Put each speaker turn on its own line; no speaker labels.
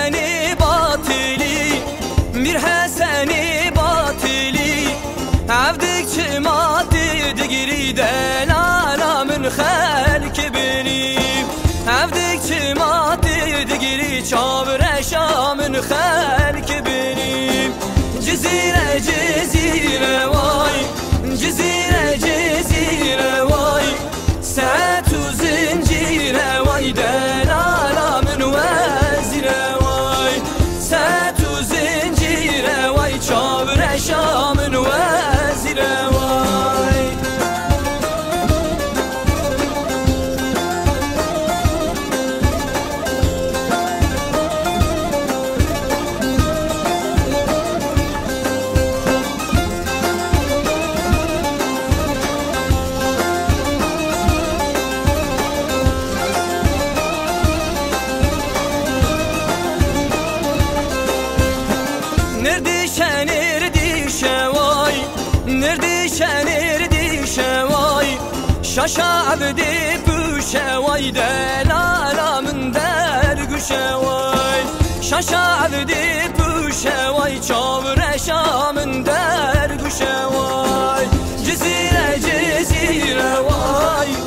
حسنی باطلی میر حسنی باطلی عبدك ما تدقري دلانا من خلك بني عبدك ما تدقري شابرشا من خلك بني جزيرة جزيرة واي جزيرة جزيرة واي ساعة زنجيرة واي دلانا من وزيرة واي ساعة زنجيرة واي شابرشا من وزيرة واي نرديشة نرديشة واي نرديشة نرديشة واي شاشا عبدي بوشة واي دلالا من درقشة واي شاشا عبدي بوشة واي شابرشا من درقشة واي جزيرة جزيرة واي